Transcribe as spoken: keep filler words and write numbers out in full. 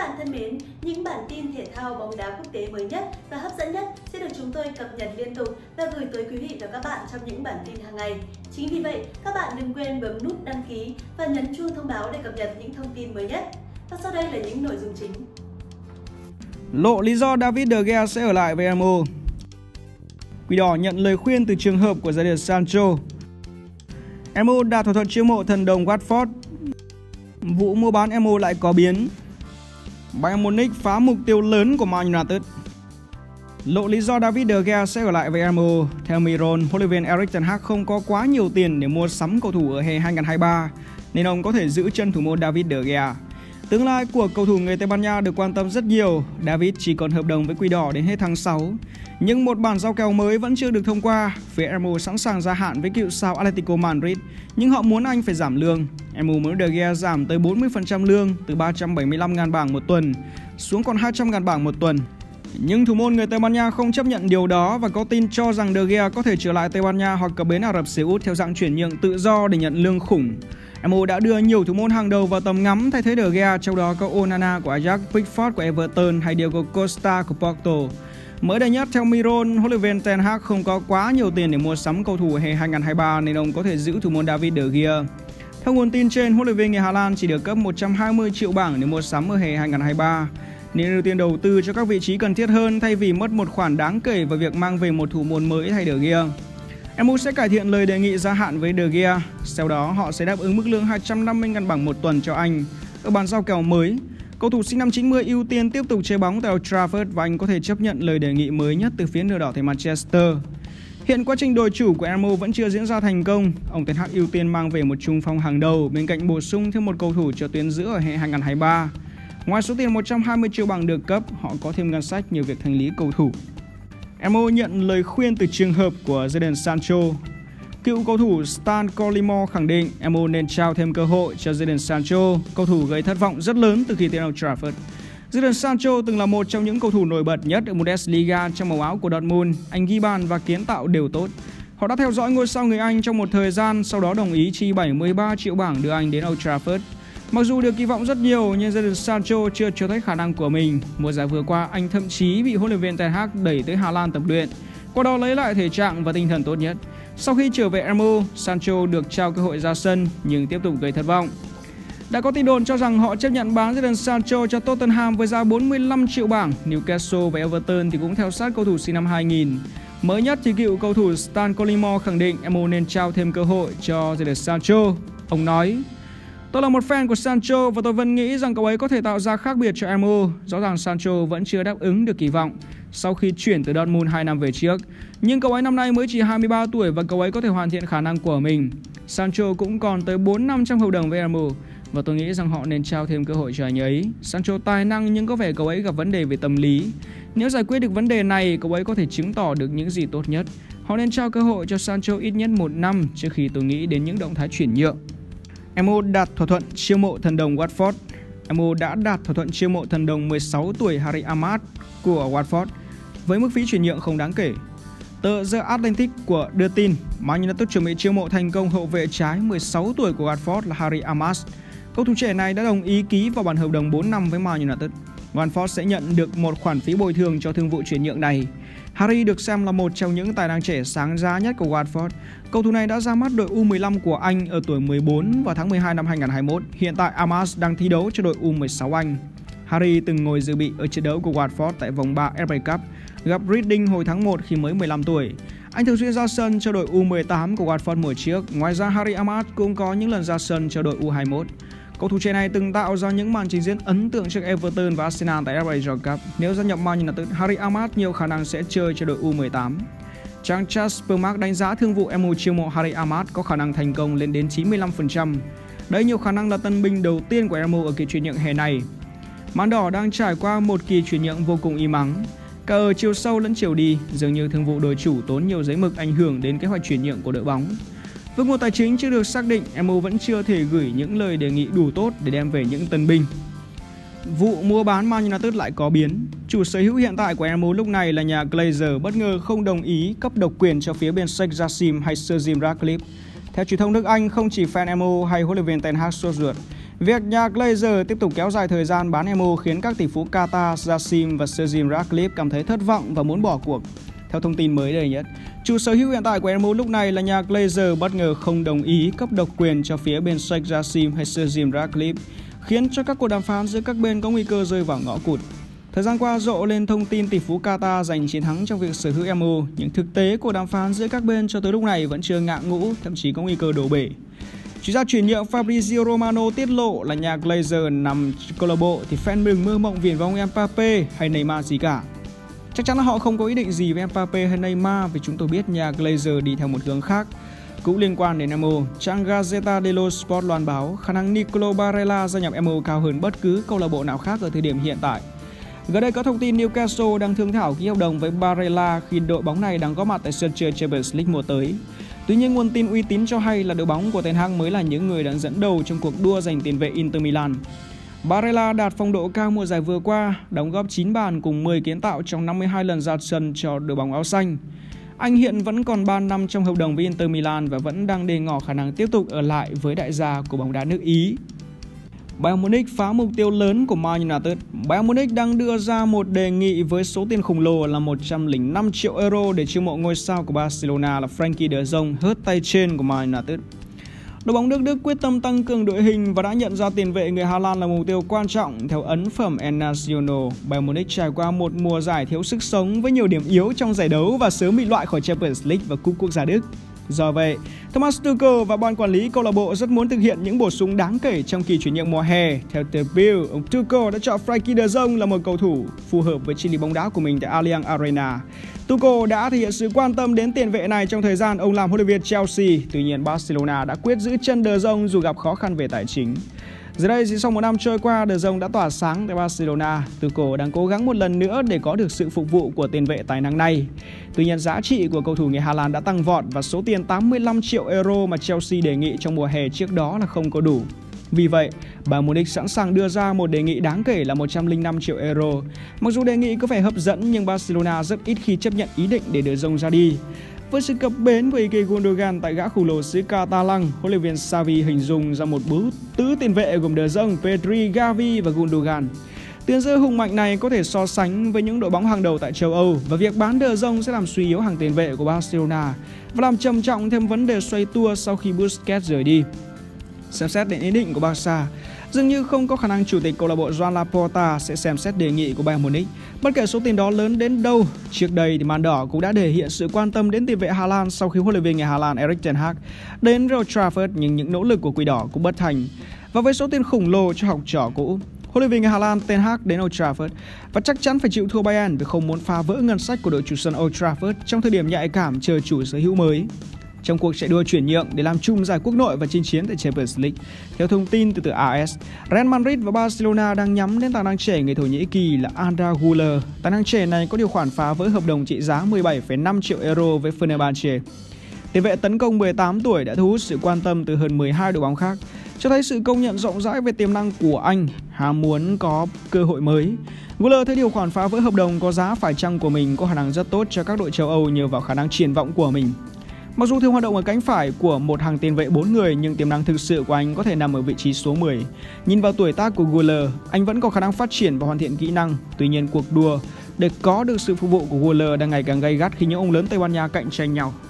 bạn thân mến, những bản tin thể thao bóng đá quốc tế mới nhất và hấp dẫn nhất sẽ được chúng tôi cập nhật liên tục và gửi tới quý vị và các bạn trong những bản tin hàng ngày. Chính vì vậy, các bạn đừng quên bấm nút đăng ký và nhấn chuông thông báo để cập nhật những thông tin mới nhất. Và sau đây là những nội dung chính. Lộ lý do David De Gea sẽ ở lại với em u. Quỷ đỏ nhận lời khuyên từ trường hợp của Jadon Sancho. em u đạt thỏa thuận chiêu mộ thần đồng Watford. Vụ mua bán em u lại có biến. Bayern Munich phá mục tiêu lớn của Man United. Lộ lý do David De Gea sẽ ở lại với em u. Theo Miron, huấn luyện viên Erik ten Hag không có quá nhiều tiền để mua sắm cầu thủ ở hè hai không hai ba, nên ông có thể giữ chân thủ môn David De Gea. Tương lai của cầu thủ người Tây Ban Nha được quan tâm rất nhiều. David chỉ còn hợp đồng với Quỷ đỏ đến hết tháng sáu. Nhưng một bản giao kèo mới vẫn chưa được thông qua. Phía em u sẵn sàng gia hạn với cựu sao Atletico Madrid, nhưng họ muốn anh phải giảm lương. em u muốn De Gea giảm tới bốn mươi phần trăm lương, từ ba trăm bảy mươi lăm nghìn bảng một tuần xuống còn hai trăm nghìn bảng một tuần. Nhưng thủ môn người Tây Ban Nha không chấp nhận điều đó và có tin cho rằng De Gea có thể trở lại Tây Ban Nha hoặc cập bến Ả Rập Xê Út theo dạng chuyển nhượng tự do để nhận lương khủng. em u đã đưa nhiều thủ môn hàng đầu vào tầm ngắm thay thế De Gea, trong đó có Onana của Ajax, Pickford của Everton hay Diego Costa của Porto. Mới đây nhất, theo Miron, huấn luyện viên Ten Hag không có quá nhiều tiền để mua sắm cầu thủ hè hai không hai ba nên ông có thể giữ thủ môn David De Gea. Theo nguồn tin trên, huấn luyện viên người Hà Lan chỉ được cấp một trăm hai mươi triệu bảng để mua sắm ở hè hai không hai ba, nên ưu tiên đầu tư cho các vị trí cần thiết hơn thay vì mất một khoản đáng kể vào việc mang về một thủ môn mới thay De Gea. em u sẽ cải thiện lời đề nghị gia hạn với De Gea, sau đó họ sẽ đáp ứng mức lương hai trăm năm mươi nghìn bảng một tuần cho anh. Ở bản giao kèo mới, cầu thủ sinh năm chín mươi ưu tiên tiếp tục chơi bóng tại Old Trafford và anh có thể chấp nhận lời đề nghị mới nhất từ phía nửa đỏ tại Manchester. Hiện quá trình đổi chủ của em u vẫn chưa diễn ra thành công. Ông Ten Hag ưu tiên mang về một trung phong hàng đầu bên cạnh bổ sung thêm một cầu thủ cho tuyến giữa ở hè hai không hai ba. Ngoài số tiền một trăm hai mươi triệu bảng được cấp, họ có thêm ngân sách nhiều việc thanh lý cầu thủ. em u nhận lời khuyên từ trường hợp của Jadon Sancho. Cựu cầu thủ Stan Collymore khẳng định em u nên trao thêm cơ hội cho Jadon Sancho, cầu thủ gây thất vọng rất lớn từ khi tới Old Trafford. Jadon Sancho từng là một trong những cầu thủ nổi bật nhất ở Bundesliga trong màu áo của Dortmund. Anh ghi bàn và kiến tạo đều tốt. Họ đã theo dõi ngôi sao người Anh trong một thời gian, sau đó đồng ý chi bảy mươi ba triệu bảng đưa anh đến Old Trafford. Mặc dù được kỳ vọng rất nhiều, nhưng Jadon Sancho chưa cho thấy khả năng của mình. Mùa giải vừa qua, anh thậm chí bị huấn luyện viên Ten Hag đẩy tới Hà Lan tập luyện, qua đó lấy lại thể trạng và tinh thần tốt nhất. Sau khi trở về em u, Sancho được trao cơ hội ra sân nhưng tiếp tục gây thất vọng. Đã có tin đồn cho rằng họ chấp nhận bán Jadon Sancho cho Tottenham với giá bốn mươi lăm triệu bảng. Newcastle và Everton thì cũng theo sát cầu thủ sinh năm hai nghìn. Mới nhất thì cựu cầu thủ Stan Collymore khẳng định em u nên trao thêm cơ hội cho Jadon Sancho. Ông nói: "Tôi là một fan của Sancho và tôi vẫn nghĩ rằng cậu ấy có thể tạo ra khác biệt cho em u. Rõ ràng Sancho vẫn chưa đáp ứng được kỳ vọng sau khi chuyển từ Dortmund hai năm về trước. Nhưng cậu ấy năm nay mới chỉ hai mươi ba tuổi và cậu ấy có thể hoàn thiện khả năng của mình. Sancho cũng còn tới bốn năm trong hợp đồng với em u và tôi nghĩ rằng họ nên trao thêm cơ hội cho anh ấy. Sancho tài năng nhưng có vẻ cậu ấy gặp vấn đề về tâm lý. Nếu giải quyết được vấn đề này, cậu ấy có thể chứng tỏ được những gì tốt nhất. Họ nên trao cơ hội cho Sancho ít nhất một năm trước khi tôi nghĩ đến những động thái chuyển nhượng." em u đạt thỏa thuận chiêu mộ thần đồng Watford. em u đã đạt thỏa thuận chiêu mộ thần đồng mười sáu tuổi Harry Amad của Watford với mức phí chuyển nhượng không đáng kể. Tờ The Atlantic của đưa tin Man United chuẩn bị chiêu mộ thành công hậu vệ trái mười sáu tuổi của Watford là Harry Amad. Cầu thủ trẻ này đã đồng ý ký vào bản hợp đồng bốn năm với Man United. Watford sẽ nhận được một khoản phí bồi thường cho thương vụ chuyển nhượng này. Harry được xem là một trong những tài năng trẻ sáng giá nhất của Watford. Cầu thủ này đã ra mắt đội U mười lăm của Anh ở tuổi mười bốn vào tháng mười hai năm hai không hai mốt. Hiện tại Amad đang thi đấu cho đội U mười sáu Anh. Harry từng ngồi dự bị ở trận đấu của Watford tại vòng ba ép a Cup gặp Reading hồi tháng một khi mới mười lăm tuổi. Anh thường xuyên ra sân cho đội U mười tám của Watford mùa trước. Ngoài ra, Harry Amad cũng có những lần ra sân cho đội U hai mươi mốt. Cầu thủ trẻ này từng tạo ra những màn trình diễn ấn tượng trước Everton và Arsenal tại ép a Cup. Nếu gia nhập Man United, Harry Amad nhiều khả năng sẽ chơi cho đội U mười tám. Trang Transfermarkt đánh giá thương vụ em u chiêu mộ Harry Amad có khả năng thành công lên đến chín mươi lăm phần trăm. Đây nhiều khả năng là tân binh đầu tiên của em u ở kỳ chuyển nhượng hè này. Man đỏ đang trải qua một kỳ chuyển nhượng vô cùng im ắng. Cả ở chiều sâu lẫn chiều đi, dường như thương vụ đổi chủ tốn nhiều giấy mực ảnh hưởng đến kế hoạch chuyển nhượng của đội bóng. Với nguồn tài chính chưa được xác định, em u vẫn chưa thể gửi những lời đề nghị đủ tốt để đem về những tân binh. Vụ mua bán Man United lại có biến. Chủ sở hữu hiện tại của em u lúc này là nhà Glazer bất ngờ không đồng ý cấp độc quyền cho phía bên Sheikh Jassim hay Sir Jim Ratcliffe. Theo truyền thông nước Anh, không chỉ fan em u hay huấn luyện viên Ten Hag sốt ruột, Việc nhà Glazer tiếp tục kéo dài thời gian bán em u khiến các tỷ phú Qatar, Jassim và Sejim Ratcliffe cảm thấy thất vọng và muốn bỏ cuộc. Theo thông tin mới đây nhất, chủ sở hữu hiện tại của em u lúc này là nhà Glazer bất ngờ không đồng ý cấp độc quyền cho phía bên Sheikh Jassim hay Sejim Ratcliffe, khiến cho các cuộc đàm phán giữa các bên có nguy cơ rơi vào ngõ cụt. Thời gian qua rộ lên thông tin tỷ phú Qatar giành chiến thắng trong việc sở hữu em u, nhưng thực tế cuộc đàm phán giữa các bên cho tới lúc này vẫn chưa ngã ngũ, thậm chí có nguy cơ đổ bể. Chuyên gia chuyển nhượng Fabrizio Romano tiết lộ là nhà Glazer nằm câu lạc bộ thì fan đừng mơ mộng viển vông Mbappé hay Neymar gì cả. Chắc chắn là họ không có ý định gì với Mbappé hay Neymar vì chúng tôi biết nhà Glazer đi theo một hướng khác. Cũng liên quan đến em u, trang Gazzetta dello Sport loan báo khả năng Nicolo Barella gia nhập em u cao hơn bất cứ câu lạc bộ nào khác ở thời điểm hiện tại. Gần đây có thông tin Newcastle đang thương thảo ký hợp đồng với Barella khi đội bóng này đang góp mặt tại sân chơi Champions League mùa tới. Tuy nhiên, nguồn tin uy tín cho hay là đội bóng của Ten Hag mới là những người đang dẫn đầu trong cuộc đua giành tiền vệ Inter Milan. Barella đạt phong độ cao mùa giải vừa qua, đóng góp chín bàn cùng mười kiến tạo trong năm mươi hai lần ra sân cho đội bóng áo xanh. Anh hiện vẫn còn ba năm trong hợp đồng với Inter Milan và vẫn đang đề ngỏ khả năng tiếp tục ở lại với đại gia của bóng đá nước Ý. Bayern Munich phá mục tiêu lớn của Man United. Bayern Munich đang đưa ra một đề nghị với số tiền khổng lồ là một trăm lẻ năm triệu euro để chiêu mộ ngôi sao của Barcelona là Frenkie de Jong hớt tay trên của Man United. Đội bóng nước Đức quyết tâm tăng cường đội hình và đã nhận ra tiền vệ người Hà Lan là mục tiêu quan trọng. Theo ấn phẩm El Nacional, Bayern Munich trải qua một mùa giải thiếu sức sống với nhiều điểm yếu trong giải đấu và sớm bị loại khỏi Champions League và Cúp Quốc gia Đức. Do vậy, Thomas Tuchel và ban quản lý câu lạc bộ rất muốn thực hiện những bổ sung đáng kể trong kỳ chuyển nhượng mùa hè. Theo The Bill, ông Tuchel đã chọn Frenkie de Jong là một cầu thủ phù hợp với triết lý bóng đá của mình tại Allianz Arena. Tuchel đã thể hiện sự quan tâm đến tiền vệ này trong thời gian ông làm huấn luyện viên Chelsea. Tuy nhiên, Barcelona đã quyết giữ chân de Jong dù gặp khó khăn về tài chính. Giờ đây, sau một năm trôi qua, de Jong đã tỏa sáng tại Barcelona. Tuchel đang cố gắng một lần nữa để có được sự phục vụ của tiền vệ tài năng này. Tuy nhiên, giá trị của cầu thủ người Hà Lan đã tăng vọt và số tiền tám mươi lăm triệu euro mà Chelsea đề nghị trong mùa hè trước đó là không có đủ. Vì vậy, Bayern Munich sẵn sàng đưa ra một đề nghị đáng kể là một trăm lẻ năm triệu euro. Mặc dù đề nghị có vẻ hấp dẫn nhưng Barcelona rất ít khi chấp nhận ý định để de Jong ra đi. Với sự cập bến của Ilkay Gundogan tại gã khổng lồ xứ Catalan, huấn luyện viên Xavi hình dung ra một bứ tứ tiền vệ gồm de Jong, Pedri, Gavi và Gundogan. Tiền dư hùng mạnh này có thể so sánh với những đội bóng hàng đầu tại châu Âu và việc bán de Jong sẽ làm suy yếu hàng tiền vệ của Barcelona và làm trầm trọng thêm vấn đề xoay tua sau khi Busquets rời đi. Xem xét đến ý định của Barca, dường như không có khả năng chủ tịch câu lạc bộ Joan Laporta sẽ xem xét đề nghị của Bayern Munich, bất kể số tiền đó lớn đến đâu. Trước đây thì màn đỏ cũng đã thể hiện sự quan tâm đến tiền vệ Hà Lan sau khi huấn luyện viên người Hà Lan Erik ten Hag đến Old Trafford, nhưng những nỗ lực của Quỷ Đỏ cũng bất thành. Và với số tiền khổng lồ cho học trò cũ, huấn luyện viên người Hà Lan ten Hag đến Old Trafford và chắc chắn phải chịu thua Bayern vì không muốn phá vỡ ngân sách của đội chủ sân Old Trafford trong thời điểm nhạy cảm chờ chủ sở hữu mới. Trong cuộc chạy đua chuyển nhượng để làm chung giải quốc nội và chinh chiến tại Champions League, theo thông tin từ tờ a ét, Real Madrid và Barcelona đang nhắm đến tài năng trẻ người Thổ Nhĩ Kỳ là Arda Güler. Tài năng trẻ này có điều khoản phá vỡ hợp đồng trị giá mười bảy phẩy năm triệu euro với Fenerbahce. Tiền vệ tấn công mười tám tuổi đã thu hút sự quan tâm từ hơn mười hai đội bóng khác, cho thấy sự công nhận rộng rãi về tiềm năng của anh, ham muốn có cơ hội mới. Güler thấy điều khoản phá vỡ hợp đồng có giá phải chăng của mình có khả năng rất tốt cho các đội châu Âu nhờ vào khả năng triển vọng của mình. Mặc dù thường hoạt động ở cánh phải của một hàng tiền vệ bốn người nhưng tiềm năng thực sự của anh có thể nằm ở vị trí số mười. Nhìn vào tuổi tác của Güler, anh vẫn có khả năng phát triển và hoàn thiện kỹ năng. Tuy nhiên, cuộc đua để có được sự phục vụ của Güler đang ngày càng gay gắt khi những ông lớn Tây Ban Nha cạnh tranh nhau.